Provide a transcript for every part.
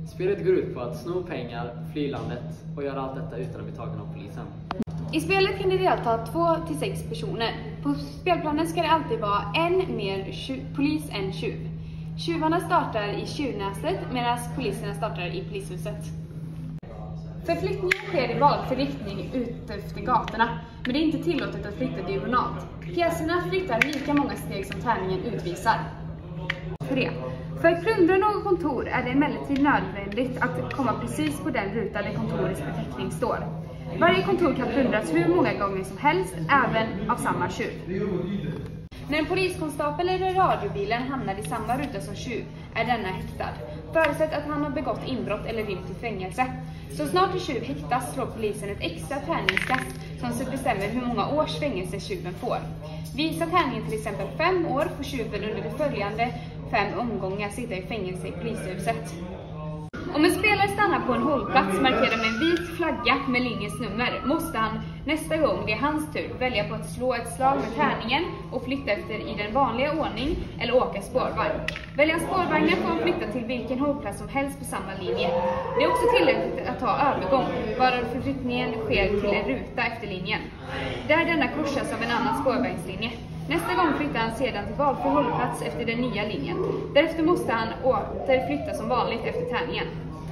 Spelet går ut på att sno pengar, fly landet och göra allt detta utan att bli tagen av polisen. I spelet kan det delta 2 till 6 personer. På spelplanen ska det alltid vara en mer polis än tjuv. Tjuvarna startar i tjuvnästet medan poliserna startar i polishuset. Förflyttningen sker i valfri riktning ut efter gatorna, men det är inte tillåtet att flytta diagonalt. Pjäserna flyttar lika många steg som tärningen utvisar. 3. För att plundra något kontor är det emellertid nödvändigt att komma precis på den ruta där kontorets beteckning står. Varje kontor kan plundras hur många gånger som helst, även av samma tjuv. När en poliskonstapel eller radiobilen hamnar i samma ruta som tjuv är denna häktad. Förutsatt att han har begått inbrott eller rymt i fängelse. Så snart en tjuv häktas slår polisen ett extra tärningskast som bestämmer hur många års fängelse tjuven får. Visar tärningen till exempel 5 år får tjuven under de följande 5 omgångar sitta i fängelse i polishuset. Om en spelare stannar på en hållplats markerad med en vit flagga med linjens nummer måste han nästa gång det är hans tur välja på att slå ett slag med tärningen och flytta efter i den vanliga ordning eller åka spårvagn. Väljer han spårvagnen får han flytta till vilken hållplats som helst på samma linje. Det är också tillåtet att ta övergång, varav förflyttningen sker till en ruta efter linjen. Där denna korsas av en annan spårvagnslinje. Nästa gång flyttar han sedan till valfri hållplats efter den nya linjen. Därefter måste han åter flytta som vanligt efter tärningen.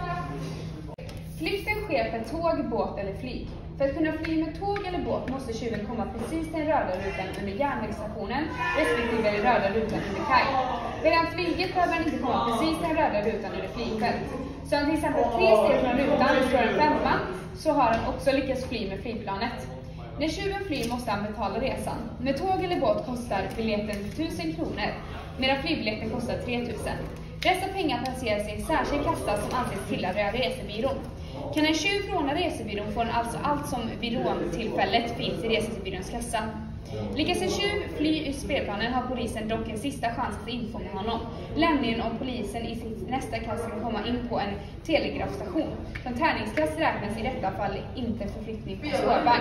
Flykten sker per tåg, båt eller flyg. För att kunna fly med tåg eller båt måste tjuven komma precis till den röda rutan under järnvägsstationen respektive den röda rutan under kaj. Redan flyget behöver han inte komma precis till den röda rutan under flygfält. Så om till exempel 3 steg från rutan står en 5, så har han också lyckats fly med flygplanet. När tjuven flyr måste han betala resan. Med tåg eller båt kostar biljetten 1000 kronor, medan flygbiljetten kostar 3000. Dessa pengar placeras i en särskild kassa som anses tillhöra resebyrån. Kan en tjuv råna resebyrån får han alltså allt som vid råntillfället finns i resebyråns kassa. Lyckas en tjuv fly i spelplanen har polisen dock en sista chans att infånga honom, nämligen om polisen i sitt nästa kast kan komma in på en telegrafstation. Som tärningskast räknas i detta fall inte förflyttning på spårvagn.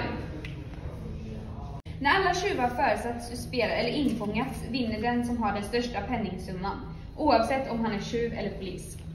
När alla tjuvar föresatts ur spel eller infångats vinner den som har den största penningsumman, oavsett om han är tjuv eller polis.